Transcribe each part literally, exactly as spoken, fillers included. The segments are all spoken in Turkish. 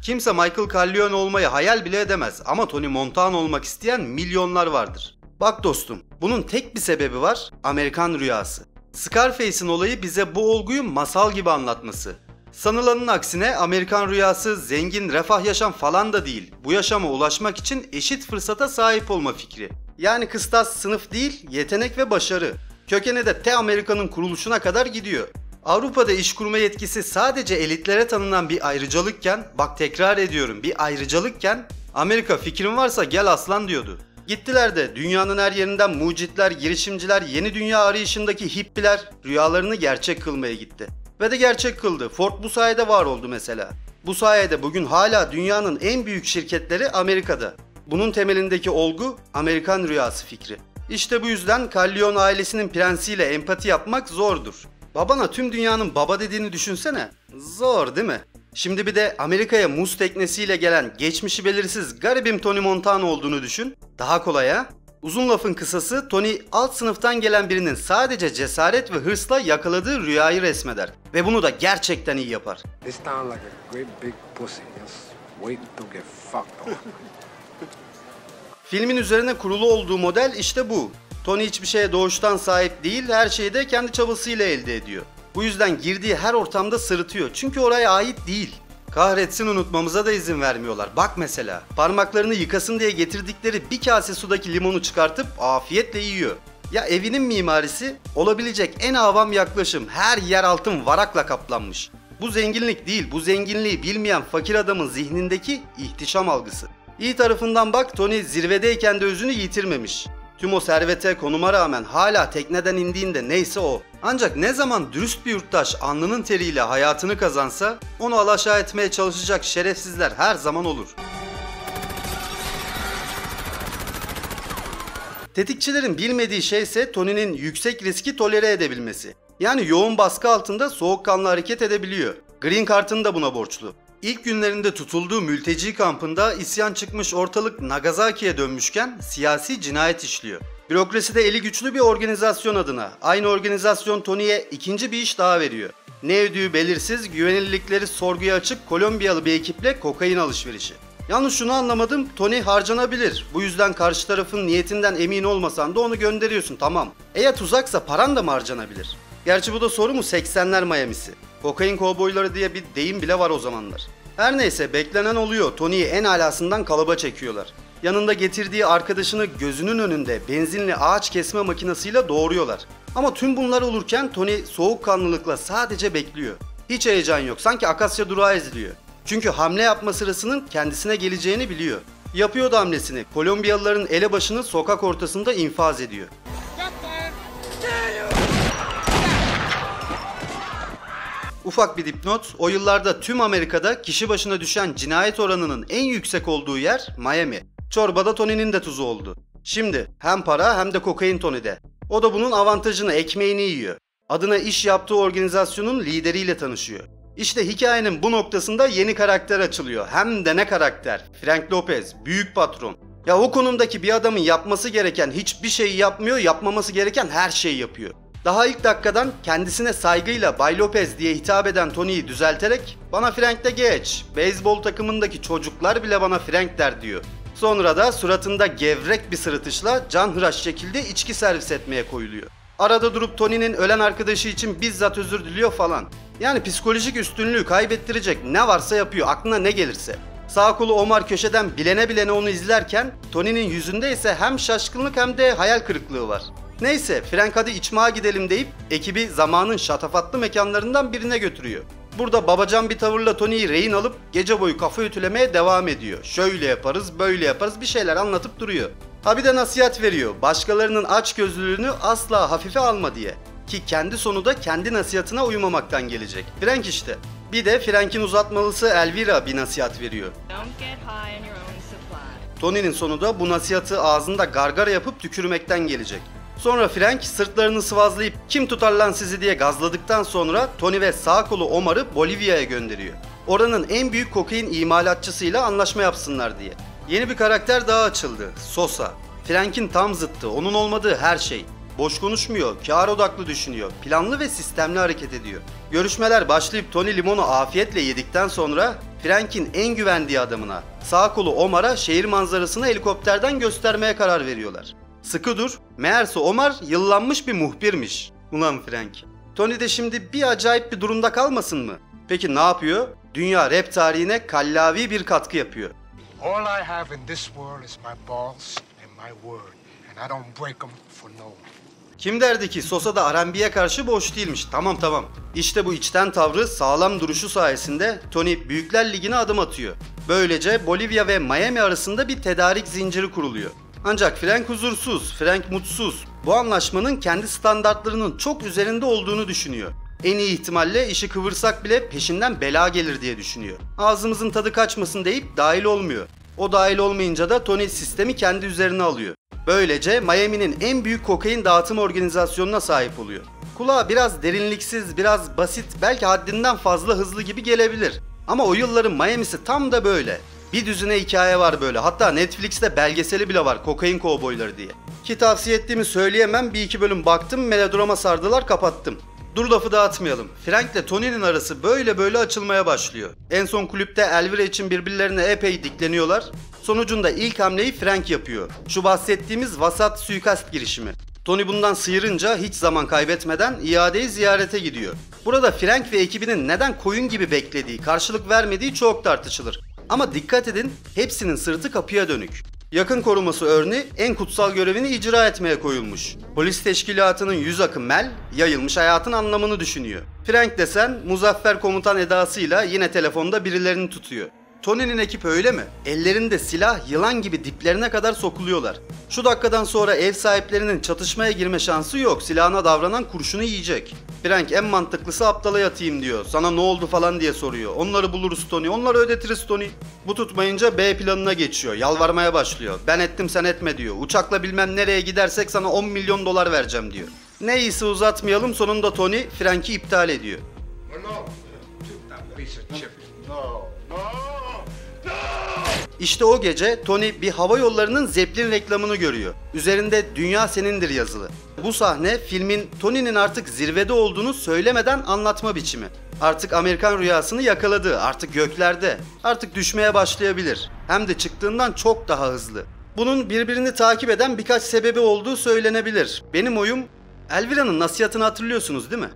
Kimse Michael Corleone olmayı hayal bile edemez ama Tony Montana olmak isteyen milyonlar vardır. Bak dostum, bunun tek bir sebebi var, Amerikan rüyası. Scarface'in olayı bize bu olguyu masal gibi anlatması. Sanılanın aksine Amerikan rüyası zengin, refah yaşam falan da değil. Bu yaşama ulaşmak için eşit fırsata sahip olma fikri. Yani kıstas sınıf değil, yetenek ve başarı. Kökeni de T Amerika'nın kuruluşuna kadar gidiyor. Avrupa'da iş kurma yetkisi sadece elitlere tanınan bir ayrıcalıkken, bak tekrar ediyorum bir ayrıcalıkken, Amerika fikrin varsa gel aslan diyordu. Gittiler de dünyanın her yerinden mucitler, girişimciler, yeni dünya arayışındaki hippiler rüyalarını gerçek kılmaya gitti. Ve de gerçek kıldı. Ford bu sayede var oldu mesela. Bu sayede bugün hala dünyanın en büyük şirketleri Amerika'da. Bunun temelindeki olgu Amerikan rüyası fikri. İşte bu yüzden Corleone ailesinin prensiyle empati yapmak zordur. Babana tüm dünyanın baba dediğini düşünsene. Zor değil mi? Şimdi bir de Amerika'ya muz teknesiyle gelen geçmişi belirsiz garibim Tony Montana olduğunu düşün. Daha kolay ha? Uzun lafın kısası Tony alt sınıftan gelen birinin sadece cesaret ve hırsla yakaladığı rüyayı resmeder. Ve bunu da gerçekten iyi yapar. Filmin üzerine kurulu olduğu model işte bu. Tony hiçbir şeye doğuştan sahip değil, her şeyi de kendi çabasıyla elde ediyor. Bu yüzden girdiği her ortamda sırıtıyor çünkü oraya ait değil. Kahretsin unutmamıza da izin vermiyorlar. Bak mesela parmaklarını yıkasın diye getirdikleri bir kase sudaki limonu çıkartıp afiyetle yiyor. Ya evinin mimarisi olabilecek en avam yaklaşım, her yer altın varakla kaplanmış. Bu zenginlik değil, bu zenginliği bilmeyen fakir adamın zihnindeki ihtişam algısı. İyi tarafından bak Tony zirvedeyken de özünü yitirmemiş. Tüm o servete, konuma rağmen hala tekneden indiğinde neyse o. Ancak ne zaman dürüst bir yurttaş alnının teriyle hayatını kazansa onu alaşağı etmeye çalışacak şerefsizler her zaman olur. Tetikçilerin bilmediği şey ise Tony'nin yüksek riski tolere edebilmesi. Yani yoğun baskı altında soğukkanlı hareket edebiliyor. Green Card'ın da buna borçlu. İlk günlerinde tutulduğu mülteci kampında isyan çıkmış ortalık Nagasaki'ye dönmüşken siyasi cinayet işliyor. Bürokraside eli güçlü bir organizasyon adına. Aynı organizasyon Tony'ye ikinci bir iş daha veriyor. Ne ödüğü belirsiz, güvenilirlikleri sorguya açık Kolombiyalı bir ekiple kokain alışverişi. Yalnız şunu anlamadım, Tony harcanabilir. Bu yüzden karşı tarafın niyetinden emin olmasan da onu gönderiyorsun, tamam. Eğer tuzaksa paran da mı harcanabilir? Gerçi bu da soru mu seksenler Miami'si. Kokain kovboyları diye bir deyim bile var o zamanlar. Her neyse beklenen oluyor. Tony'yi en alasından kalıba çekiyorlar. Yanında getirdiği arkadaşını gözünün önünde benzinli ağaç kesme makinesiyle doğuruyorlar. Ama tüm bunlar olurken Tony soğukkanlılıkla sadece bekliyor. Hiç heyecan yok, sanki Akasya durağı izliyor. Çünkü hamle yapma sırasının kendisine geleceğini biliyor. Yapıyor da hamlesini. Kolombiyalıların elebaşını sokak ortasında infaz ediyor. Ufak bir dipnot, o yıllarda tüm Amerika'da kişi başına düşen cinayet oranının en yüksek olduğu yer Miami. Çorbada Tony'nin de tuzu oldu. Şimdi hem para hem de kokain Tony'de. O da bunun avantajını, ekmeğini yiyor. Adına iş yaptığı organizasyonun lideriyle tanışıyor. İşte hikayenin bu noktasında yeni karakter açılıyor. Hem de ne karakter? Frank Lopez, büyük patron. Ya o konumdaki bir adamın yapması gereken hiçbir şeyi yapmıyor, yapmaması gereken her şeyi yapıyor. Daha ilk dakikadan kendisine saygıyla Bay Lopez diye hitap eden Tony'yi düzelterek "Bana Frank de geç, beyzbol takımındaki çocuklar bile bana Frank der" diyor. Sonra da suratında gevrek bir sırıtışla canhıraş şekilde içki servis etmeye koyuluyor. Arada durup Tony'nin ölen arkadaşı için bizzat özür diliyor falan. Yani psikolojik üstünlüğü kaybettirecek ne varsa yapıyor, aklına ne gelirse. Sağ kolu Omar köşeden bilene bilene onu izlerken Tony'nin yüzünde ise hem şaşkınlık hem de hayal kırıklığı var. Neyse Frank hadi içmağa gidelim deyip ekibi zamanın şatafatlı mekanlarından birine götürüyor. Burada babacan bir tavırla Tony'yi rehin alıp gece boyu kafa ütülemeye devam ediyor. Şöyle yaparız, böyle yaparız bir şeyler anlatıp duruyor. Ha bir de nasihat veriyor. Başkalarının açgözlülüğünü asla hafife alma diye. Ki kendi sonu da kendi nasihatine uymamaktan gelecek. Frank işte. Bir de Frank'in uzatmalısı Elvira bir nasihat veriyor. Tony'nin sonu da bu nasihatı ağzında gargara yapıp tükürmekten gelecek. Sonra Frank sırtlarını sıvazlayıp kim tutar lan sizi diye gazladıktan sonra Tony ve sağ kolu Omar'ı Bolivya'ya gönderiyor. Oranın en büyük kokain imalatçısıyla anlaşma yapsınlar diye. Yeni bir karakter daha açıldı. Sosa. Frank'in tam zıttı, onun olmadığı her şey. Boş konuşmuyor, kâr odaklı düşünüyor, planlı ve sistemli hareket ediyor. Görüşmeler başlayıp Tony limonu afiyetle yedikten sonra Frank'in en güvendiği adamına, sağ kolu Omar'a şehir manzarasını helikopterden göstermeye karar veriyorlar. Sıkı dur, meğerse Omar yıllanmış bir muhbirmiş. Ulan Frank. Tony de şimdi bir acayip bir durumda kalmasın mı? Peki ne yapıyor? Dünya rap tarihine kallavi bir katkı yapıyor. All I have in this world is my balls and my word, and I don't break them for no one. Kim derdi ki Sosa da R and B'ye karşı boş değilmiş. Tamam tamam. İşte bu içten tavrı, sağlam duruşu sayesinde Tony Büyükler Ligi'ne adım atıyor. Böylece Bolivya ve Miami arasında bir tedarik zinciri kuruluyor. Ancak Frank huzursuz, Frank mutsuz. Bu anlaşmanın kendi standartlarının çok üzerinde olduğunu düşünüyor. En iyi ihtimalle işi kıvırsak bile peşinden bela gelir diye düşünüyor. Ağzımızın tadı kaçmasın deyip dahil olmuyor. O dahil olmayınca da Tony sistemi kendi üzerine alıyor. Böylece Miami'nin en büyük kokain dağıtım organizasyonuna sahip oluyor. Kulağa biraz derinliksiz, biraz basit, belki haddinden fazla hızlı gibi gelebilir. Ama o yılların Miami'si tam da böyle. Bir düzine hikaye var böyle. Hatta Netflix'te belgeseli bile var, Kokain Kovboyları diye. Ki tavsiye ettiğimi söyleyemem, bir iki bölüm baktım, melodrama sardılar, kapattım. Dur lafı dağıtmayalım. Frank ile Tony'nin arası böyle böyle açılmaya başlıyor. En son kulüpte Elvira için birbirlerine epey dikleniyorlar. Sonucunda ilk hamleyi Frank yapıyor. Şu bahsettiğimiz vasat suikast girişimi. Tony bundan sıyırınca hiç zaman kaybetmeden iadeyi ziyarete gidiyor. Burada Frank ve ekibinin neden koyun gibi beklediği, karşılık vermediği çok tartışılır. Ama dikkat edin, hepsinin sırtı kapıya dönük. Yakın koruması Ernie en kutsal görevini icra etmeye koyulmuş. Polis teşkilatının yüz akı Mel, yayılmış hayatın anlamını düşünüyor. Frank desen muzaffer komutan edasıyla yine telefonda birilerini tutuyor. Tony'nin ekip öyle mi? Ellerinde silah yılan gibi diplerine kadar sokuluyorlar. Şu dakikadan sonra ev sahiplerinin çatışmaya girme şansı yok. Silahına davranan kurşunu yiyecek. Frank en mantıklısı aptala yatayım diyor. Sana ne oldu falan diye soruyor. Onları buluruz Tony, onları ödetiriz Tony. Bu tutmayınca B planına geçiyor. Yalvarmaya başlıyor. Ben ettim sen etme diyor. Uçakla bilmem nereye gidersek sana on milyon dolar vereceğim diyor. Ne iyisi uzatmayalım, sonunda Tony Frank'i iptal ediyor. İşte o gece Tony bir hava yollarının Zeppelin reklamını görüyor. Üzerinde "Dünya senindir" yazılı. Bu sahne filmin Tony'nin artık zirvede olduğunu söylemeden anlatma biçimi. Artık Amerikan rüyasını yakaladı, artık göklerde, artık düşmeye başlayabilir. Hem de çıktığından çok daha hızlı. Bunun birbirini takip eden birkaç sebebi olduğu söylenebilir. Benim oyum, Elvira'nın nasihatını hatırlıyorsunuz değil mi?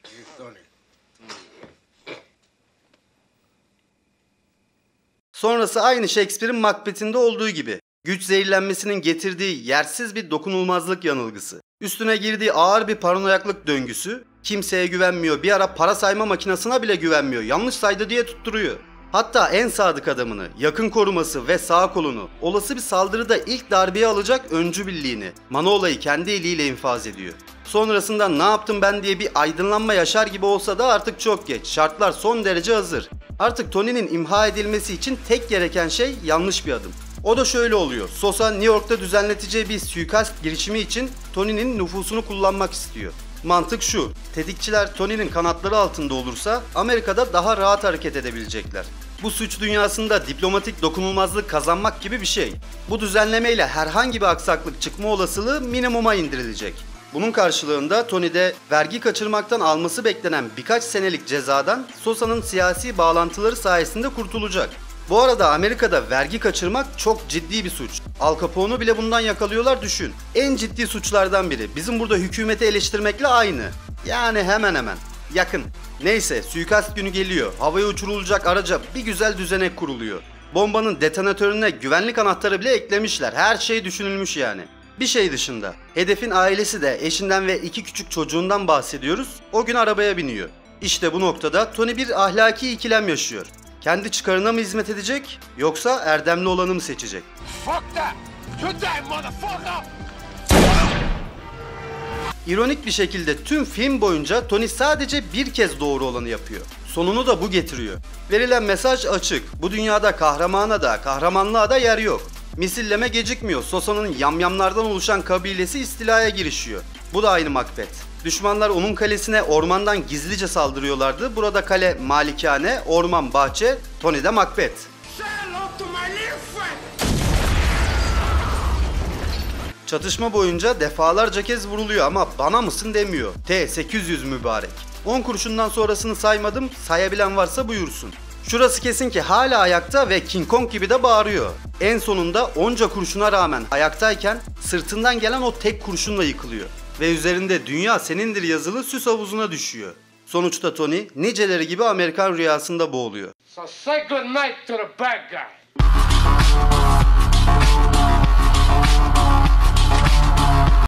Sonrası aynı Shakespeare'in Macbeth'inde olduğu gibi. Güç zehirlenmesinin getirdiği yersiz bir dokunulmazlık yanılgısı. Üstüne girdiği ağır bir paranoyaklık döngüsü. Kimseye güvenmiyor, bir ara para sayma makinesine bile güvenmiyor. Yanlış saydı diye tutturuyor. Hatta en sadık adamını, yakın koruması ve sağ kolunu, olası bir saldırıda ilk darbeyi alacak öncü birliğini, Manola'yı kendi eliyle infaz ediyor. Sonrasında ne yaptım ben diye bir aydınlanma yaşar gibi olsa da artık çok geç. Şartlar son derece hazır. Artık Tony'nin imha edilmesi için tek gereken şey yanlış bir adım. O da şöyle oluyor. Sosa New York'ta düzenleteceği bir suikast girişimi için Tony'nin nüfusunu kullanmak istiyor. Mantık şu, tetikçiler Tony'nin kanatları altında olursa Amerika'da daha rahat hareket edebilecekler. Bu suç dünyasında diplomatik dokunulmazlık kazanmak gibi bir şey. Bu düzenlemeyle herhangi bir aksaklık çıkma olasılığı minimuma indirilecek. Bunun karşılığında Tony de vergi kaçırmaktan alması beklenen birkaç senelik cezadan Sosa'nın siyasi bağlantıları sayesinde kurtulacak. Bu arada Amerika'da vergi kaçırmak çok ciddi bir suç. Al Capone'u bile bundan yakalıyorlar, düşün. En ciddi suçlardan biri. Bizim burada hükümeti eleştirmekle aynı. Yani hemen hemen. Yakın. Neyse, suikast günü geliyor. Havaya uçurulacak araca bir güzel düzenek kuruluyor. Bombanın detonatörüne güvenlik anahtarı bile eklemişler. Her şey düşünülmüş yani. Bir şey dışında. Hedefin ailesi de eşinden ve iki küçük çocuğundan bahsediyoruz. O gün arabaya biniyor. İşte bu noktada Tony bir ahlaki ikilem yaşıyor. Kendi çıkarına mı hizmet edecek, yoksa erdemli olanı mı seçecek? Fuck that! Shoot that motherfucker! İronik bir şekilde tüm film boyunca Tony sadece bir kez doğru olanı yapıyor. Sonunu da bu getiriyor. Verilen mesaj açık. Bu dünyada kahramana da, kahramanlığa da yer yok. Misilleme gecikmiyor. Sosa'nın yamyamlardan oluşan kabilesi istilaya girişiyor. Bu da aynı Macbeth. Düşmanlar onun kalesine ormandan gizlice saldırıyorlardı. Burada kale malikane, orman bahçe, Tony de Macbeth. Çatışma boyunca defalarca kez vuruluyor ama bana mısın demiyor. T sekiz yüz mübarek. on kurşundan sonrasını saymadım, sayabilen varsa buyursun. Şurası kesin ki hala ayakta ve King Kong gibi de bağırıyor. En sonunda onca kurşuna rağmen ayaktayken sırtından gelen o tek kurşunla yıkılıyor. Ve üzerinde "dünya senindir" yazılı süs havuzuna düşüyor. Sonuçta Tony niceleri gibi Amerikan rüyasında boğuluyor. So say good night to the bad guy.